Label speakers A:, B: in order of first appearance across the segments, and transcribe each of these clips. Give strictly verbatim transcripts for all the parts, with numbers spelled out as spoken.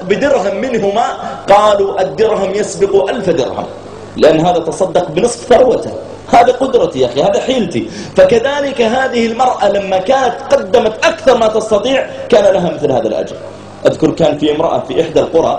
A: تصدق بدرهم منهما، قالوا الدرهم يسبق ألف درهم، لأن هذا تصدق بنصف ثروته. هذا قدرتي يا أخي، هذا حيلتي. فكذلك هذه المرأة لما كانت قدمت أكثر ما تستطيع كان لها مثل هذا الأجر. أذكر كان في امرأة في إحدى القرى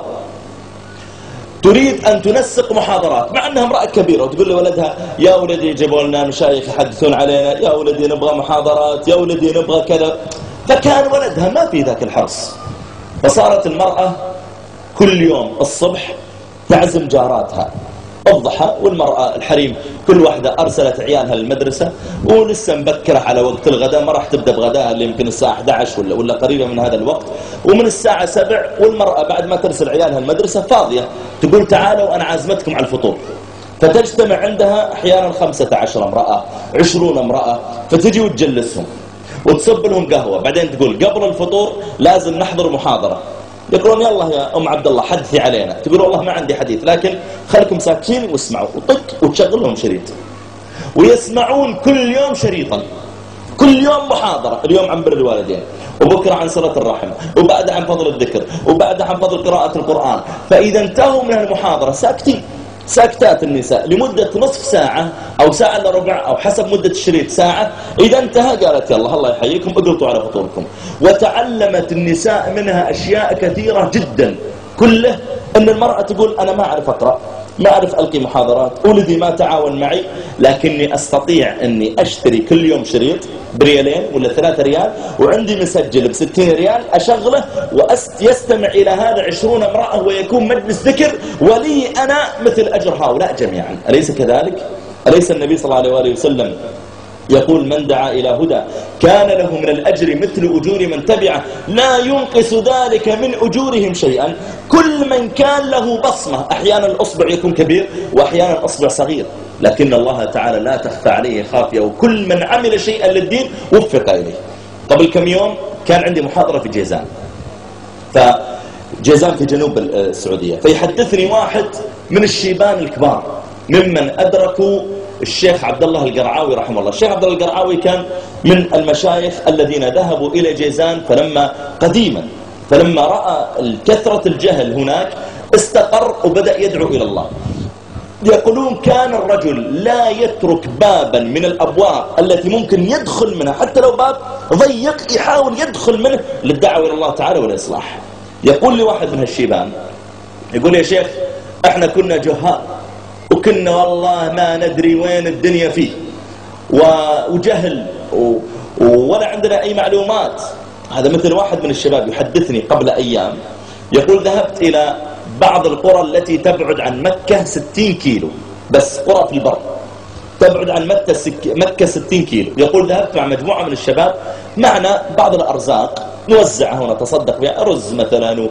A: تريد أن تنسق محاضرات، مع أنها امرأة كبيرة، وتقول لولدها يا ولدي جيبوا لنا مشايخ يحدثون علينا، يا ولدي نبغى محاضرات، يا ولدي نبغى كذا. فكان ولدها ما في ذاك الحرص. فصارت المرأة كل يوم الصبح تعزم جاراتها الضحى، والمرأة الحريم كل واحدة أرسلت عيالها للمدرسة، ولسه مبكرة على وقت الغداء، ما راح تبدأ بغداء اللي يمكن الساعة أحد عشر ولا ولا قريبة من هذا الوقت، ومن الساعة سبع والمرأة بعد ما ترسل عيالها المدرسة فاضية، تقول تعالوا أنا عازمتكم على الفطور. فتجتمع عندها أحيانا خمسة عشر امرأة، عشرون امرأة، فتجي وتجلسهم وتصب لهم قهوة. بعدين تقول قبل الفطور لازم نحضر محاضرة. يقولون يلا يا أم عبد الله حدثي علينا. تقول والله ما عندي حديث، لكن خلكم ساكتين واسمعوا، وطق وتشغل لهم شريط، ويسمعون كل يوم شريطا، كل يوم محاضرة. اليوم عن بر الوالدين، وبكرة عن صلة الرحم، وبعد عن فضل الذكر، وبعد عن فضل قراءة القرآن. فإذا انتهوا من المحاضرة ساكتين، ساكتات النساء لمدة نصف ساعة أو ساعة إلا ربع أو حسب مدة الشريط ساعة. إذا انتهى قالت يلا الله يحييكم اقلطوا على فطوركم. وتعلمت النساء منها أشياء كثيرة جدا، كله أن المرأة تقول أنا ما أعرف أقرأ، ما أعرف ألقي محاضرات، ولدي ما تعاون معي، لكني أستطيع أني أشتري كل يوم شريط بريالين ولا ثلاثة ريال، وعندي مسجل بستين ريال أشغله ويستمع إلى هذا عشرون امرأة، ويكون مجلس ذكر، ولي أنا مثل أجر هؤلاء جميعا. أليس كذلك؟ أليس النبي صلى الله عليه وآله وسلم يقول من دعا إلى هدى كان له من الأجر مثل أجور من تبعه لا ينقص ذلك من أجورهم شيئا. كل من كان له بصمة، أحيانا الأصبع يكون كبير وأحيانا الأصبع صغير، لكن الله تعالى لا تخفى عليه خافية، وكل من عمل شيئا للدين وفق إليه. قبل كم يوم كان عندي محاضرة في جيزان، فجيزان في جنوب السعودية، فيحدثني واحد من الشيبان الكبار ممن أدركوا الشيخ عبد الله القرعاوي رحمه الله. الشيخ عبد الله القرعاوي كان من المشايخ الذين ذهبوا إلى جيزان فلما قديما فلما رأى كثرة الجهل هناك استقر وبدأ يدعو إلى الله. يقولون كان الرجل لا يترك بابا من الأبواب التي ممكن يدخل منها، حتى لو باب ضيق يحاول يدخل منه للدعوة إلى الله تعالى والإصلاح. يقول لي واحد من هالشيبان، يقول يا شيخ احنا كنا جهال، وكنا والله ما ندري وين الدنيا فيه، وجهل ولا عندنا أي معلومات. هذا مثل واحد من الشباب يحدثني قبل أيام، يقول ذهبت إلى بعض القرى التي تبعد عن مكة ستين كيلو، بس قرى في البر تبعد عن مكة ستين كيلو. يقول ذهبت مع مجموعة من الشباب، معنا بعض الأرزاق نوزعها ونتصدق بها، رز مثلا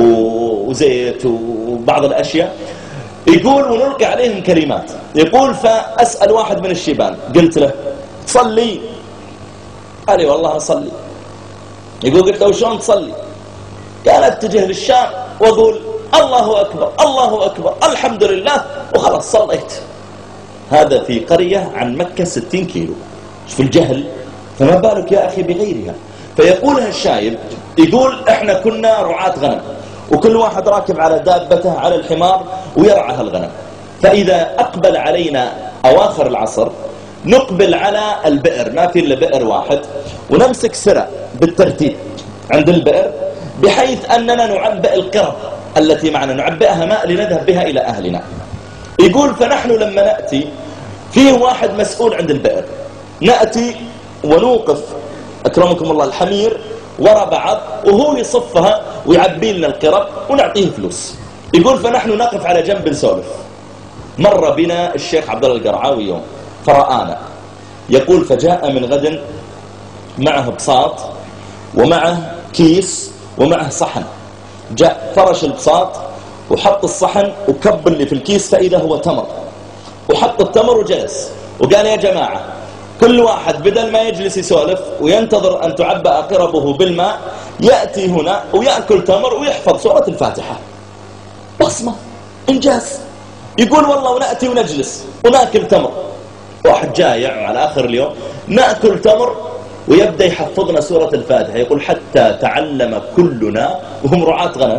A: وزيت وبعض الأشياء. يقول ونلقي عليهم كلمات. يقول فأسأل واحد من الشيبان، قلت له تصلي؟ قال لي والله أصلي. يقول قلت له شلون تصلي؟ قال اتجه للشام وأقول الله أكبر الله أكبر الحمد لله وخلاص صليت. هذا في قرية عن مكة ستين كيلو. في الجهل، فما بالك يا أخي بغيرها. فيقول هالشايب، يقول احنا كنا رعاة غنم، وكل واحد راكب على دابته على الحمار ويرعى الغنم. فإذا أقبل علينا أواخر العصر نقبل على البئر، ما في إلا بئر واحد، ونمسك سرع بالترتيب عند البئر، بحيث أننا نعبئ القرب التي معنا، نعبئها ماء لنذهب بها إلى أهلنا. يقول فنحن لما نأتي فيه واحد مسؤول عند البئر، نأتي ونوقف أكرمكم الله الحمير وراء بعض، وهو يصفها ويعبي لنا القرب ونعطيه فلوس. يقول فنحن نقف على جنب نسولف. مر بنا الشيخ عبد الله القرعاوي يوم فرآنا، يقول فجاء من غد معه بساط ومعه كيس ومعه صحن، جاء فرش البساط وحط الصحن وكب اللي في الكيس فإذا هو تمر، وحط التمر وجلس وقال يا جماعة كل واحد بدل ما يجلس يسولف وينتظر أن تعبأ قربه بالماء يأتي هنا ويأكل تمر ويحفظ سورة الفاتحة. بصمة، إنجاز. يقول والله ونأتي ونجلس ونأكل تمر، واحد جايع على آخر اليوم، نأكل تمر ويبدأ يحفظنا سورة الفاتحة. يقول حتى تعلم كلنا، وهم رعاة غنم،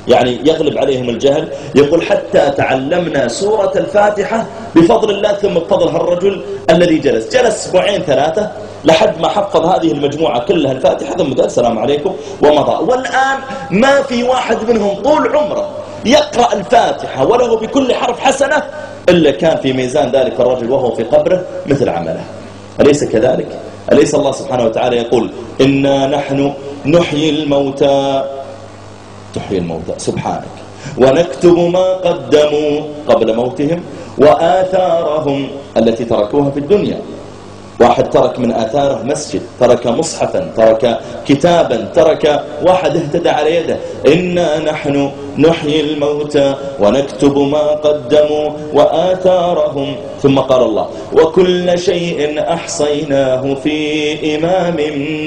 A: يعني يغلب عليهم الجهل. يقول حتى تعلمنا سورة الفاتحة بفضل الله ثم بفضل هالرجل الذي جلس جلس اسبوعين ثلاثة لحد ما حفظ هذه المجموعة كلها الفاتحة ثم قال السلام عليكم ومضى. والآن ما في واحد منهم طول عمره يقرأ الفاتحة وله بكل حرف حسنة إلا كان في ميزان ذلك الرجل وهو في قبره مثل عمله. أليس كذلك؟ أليس الله سبحانه وتعالى يقول إنا نحن نحيي الموتى، تحيي الموتى سبحانك، ونكتب ما قدموا قبل موتهم وآثارهم التي تركوها في الدنيا. واحد ترك من آثاره مسجد، ترك مصحفا، ترك كتابا، ترك واحد اهتدى على يده. إنا نحن نحيي الموتى ونكتب ما قدموا وآثارهم. ثم قال الله وكل شيء أحصيناه في إمام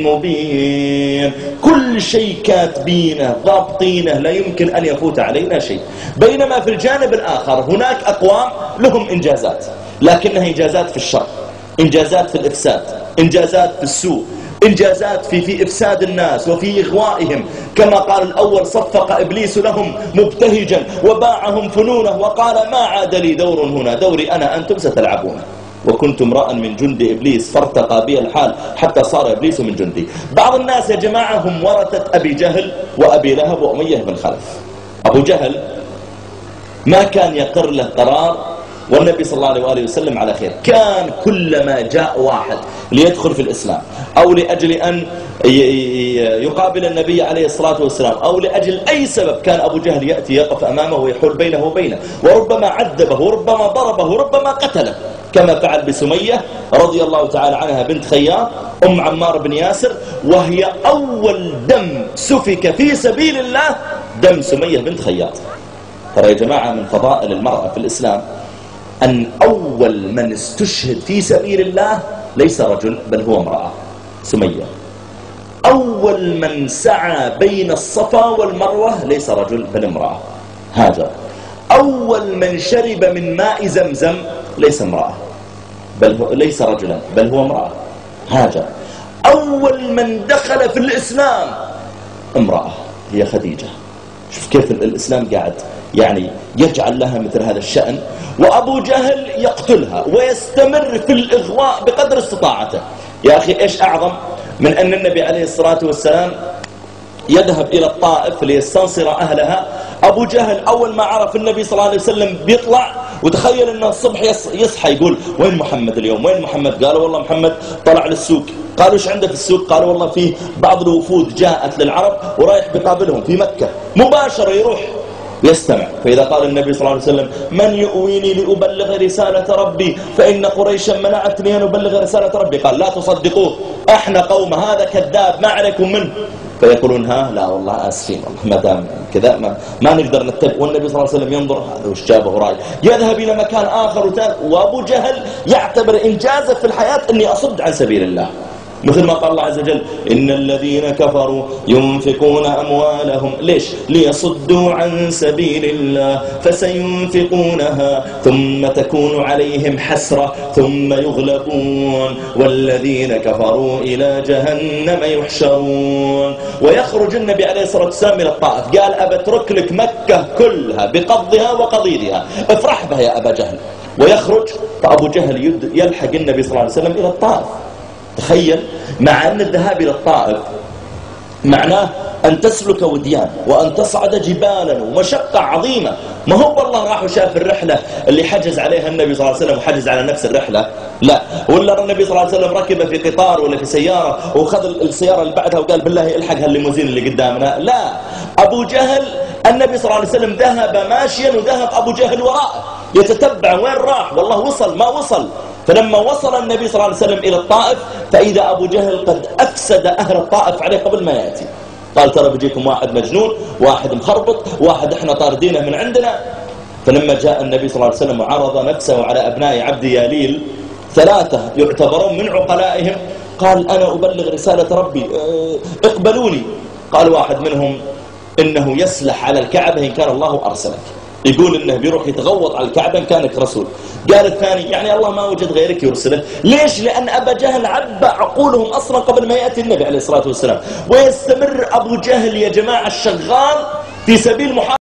A: مبين. كل شيء كاتبينه ضابطينه لا يمكن أن يفوت علينا شيء. بينما في الجانب الآخر هناك أقوام لهم إنجازات لكنها إنجازات في الشر، إنجازات في الإفساد، إنجازات في السوء، إنجازات في في إفساد الناس وفي إغوائهم. كما قال الأول صفق إبليس لهم مبتهجا وباعهم فنونه وقال ما عاد لي دور هنا، دوري أنا أنتم ستلعبون. وكنت امرأ من جند إبليس فارتقى بي الحال حتى صار إبليس من جندي. بعض الناس يا جماعة هم ورثة أبي جهل وأبي لهب وأمية بن خلف. أبو جهل ما كان يقر له قرار والنبي صلى الله عليه وآله وسلم على خير. كان كلما جاء واحد ليدخل في الإسلام أو لأجل أن يقابل النبي عليه الصلاة والسلام أو لأجل أي سبب كان أبو جهل يأتي يقف أمامه ويحول بينه وبينه، وربما عذبه وربما ضربه وربما قتله، كما فعل بسمية رضي الله تعالى عنها بنت خياط أم عمار بن ياسر، وهي أول دم سفك في سبيل الله دم سمية بنت خياط. ترى يا جماعة من فضائل المرأة في الإسلام أن أول من استشهد في سبيل الله ليس رجل بل هو امرأة، سمية. أول من سعى بين الصفا والمروة ليس رجل بل امرأة، هاجر. أول من شرب من ماء زمزم ليس امرأة بل هو ليس رجلا بل هو امرأة، هاجر. أول من دخل في الإسلام امرأة هي خديجة. شوف كيف الإسلام قاعد يعني يجعل لها مثل هذا الشأن. وأبو جهل يقتلها ويستمر في الإغواء بقدر استطاعته. يا أخي إيش أعظم من أن النبي عليه الصلاة والسلام يذهب إلى الطائف ليستنصر أهلها؟ أبو جهل أول ما عرف النبي صلى الله عليه وسلم بيطلع، وتخيل أنه الصبح يصحى يقول وين محمد اليوم، وين محمد؟ قالوا والله محمد طلع للسوق. قالوا ايش عنده في السوق؟ قالوا والله فيه بعض الوفود جاءت للعرب ورايح بقابلهم في مكة. مباشرة يروح يستمع. فإذا قال النبي صلى الله عليه وسلم من يؤويني لأبلغ رسالة ربي فإن قريشا منعتني أن أبلغ رسالة ربي، قال لا تصدقوه احنا قوم هذا كذاب ما عليكم منه. فيقولون ها لا والله آسفين والله ما دام كذا ما, ما نقدر نتبع. والنبي صلى الله عليه وسلم ينظر هذا وش جابه راي، يذهب إلى مكان آخر وثالث. وأبو جهل يعتبر إنجازه في الحياة أني أصد عن سبيل الله، مثل ما قال الله عز وجل إن الذين كفروا ينفقون أموالهم ليش ليصدوا عن سبيل الله فسينفقونها ثم تكون عليهم حسرة ثم يغلبون والذين كفروا إلى جهنم يحشرون. ويخرج النبي عليه الصلاة والسلام إلى الطائف، قال أبترك لك مكة كلها بقضها وقضيدها، افرح بها يا أبا جهل. ويخرج فأبو جهل يلحق النبي صلى الله عليه وسلم إلى الطائف. تخيل، مع أن الذهاب إلى الطائف معناه أن تسلك وديان وأن تصعد جبالا ومشقة عظيمة. ما هو والله راح وشاف الرحلة اللي حجز عليها النبي صلى الله عليه وسلم وحجز على نفس الرحلة، لا. ولا النبي صلى الله عليه وسلم ركب في قطار ولا في سيارة وخذ السيارة اللي بعدها وقال بالله الحق هالليموزين اللي قدامنا، لا. أبو جهل النبي صلى الله عليه وسلم ذهب ماشيا وذهب أبو جهل وراءه يتتبع وين راح، والله وصل ما وصل. فلما وصل النبي صلى الله عليه وسلم إلى الطائف فإذا أبو جهل قد أفسد أهل الطائف عليه قبل ما يأتي. قال ترى بيجيكم واحد مجنون، واحد مخربط، واحد احنا طاردينه من عندنا. فلما جاء النبي صلى الله عليه وسلم وعرض نفسه على أبناء عبد ياليل ثلاثة يعتبرون من عقلائهم، قال أنا أبلغ رسالة ربي اقبلوني. قال واحد منهم إنه يسلح على الكعبة إن كان الله أرسلك، يقول إنه بيروح يتغوط على الكعبة إن كانك رسول. قال الثاني يعني الله ما وجد غيرك يرسله. ليش؟ لأن أبا جهل عبى عقولهم أصلا قبل ما يأتي النبي عليه الصلاة والسلام. ويستمر أبو جهل يا جماعة الشغال في سبيل محاربة